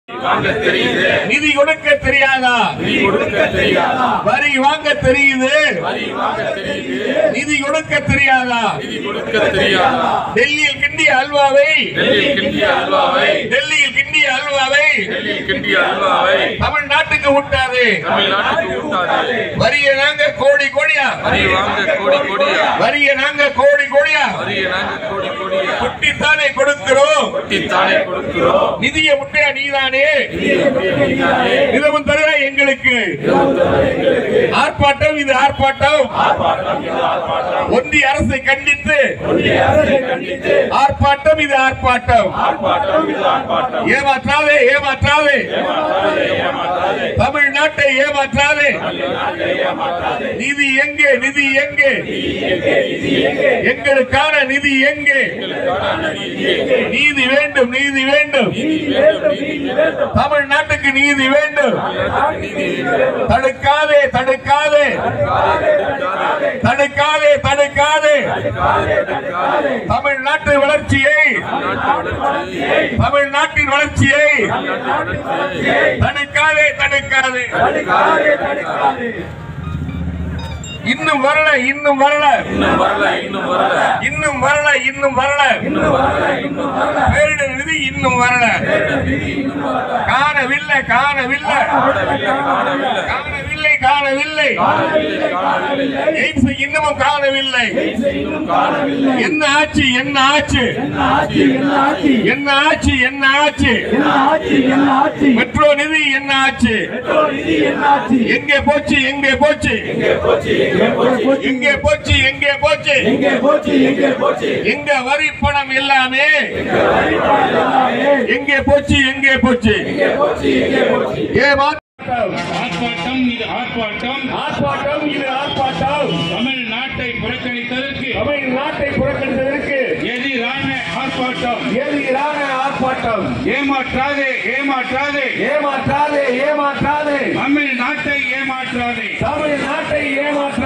நிதி கொடுக்க தெரியாதா? வரி வாங்க தெரியுது, நிதி கொடுக்க தெரியாதா? டெல்லியில் கிண்டிய அல்வாவை தமிழ்நாட்டுக்கு விட்டாது. வரிய நாங்க கோடி கோடியா, வரிய நாங்க கோடி கோடியா குட்டித்தானே கொடுக்கிறோம். நிதியை முட்டையா நீதானே இதுவும் தருவா எங்களுக்கு. ஆர்ப்பாட்டம் இது ஆர்ப்பாட்டம். ஒன்றிய அரசை கண்டித்து ஆர்ப்பாட்டம் இது ஆர்ப்பாட்டம். ஏமாற்றாதே ஏமாற்றாதே, தமிழ்நாட்டை ஏமாற்றாதே. நிதி எங்கே, நிதி எங்கே, எங்களுக்கான நிதி எங்கே? நீதி வேண்டும், நீதி வேண்டும், தமிழ்நாட்டுக்கு நீதி வேண்டும். தடுக்காதே தடுக்காதே தடுக்காதே தடுக்காதே தமிழ்நாட்டு வளர்ச்சியை, தமிழ்நாட்டின் வளர்ச்சியை தடுக்காதே தடுக்காதே. இன்னும் வரல, இன்னும் வரல, இன்னும் வரல, இன்னும் வரல. பேரிடர் நிதி இன்னும் வரல. காணவில்லை காணவில்லை காணவில்லை காணவில்லை. எய்ம்ஸ் இன்னமும் காணவில்லை. என்ன ஆச்சு, என்ன ஆச்சு, என்ன ஆச்சு, என்ன ஆச்சு? மெட்ரோ நிதி என்ன ஆச்சு? எங்கே போச்சு, எங்கே போச்சு, எங்கே போச்சு, எங்கே போச்சு? எங்க வரி பணம் எல்லாமே எங்கே போச்சு, எங்கே போச்சு? ஆர்ப்பாட்டம் இது ஆர்ப்பாட்டம், ஆர்ப்பாட்டம் இது ஆர்ப்பாட்டம். தமிழ்நாட்டை புறக்கணித்ததற்கு, தமிழ்நாட்டை புறக்கணித்ததற்கு எதிரான ஆர்ப்பாட்டம், எதிரான ஆர்ப்பாட்டம். ஏமாற்றாதே ஏமாற்றாதே ஏமாற்றாதே ஏமாற்றாதே, தமிழ்நாட்டை ஏமாற்றாதே. தமிழ்நாட்டை ஏமாற்றாதே.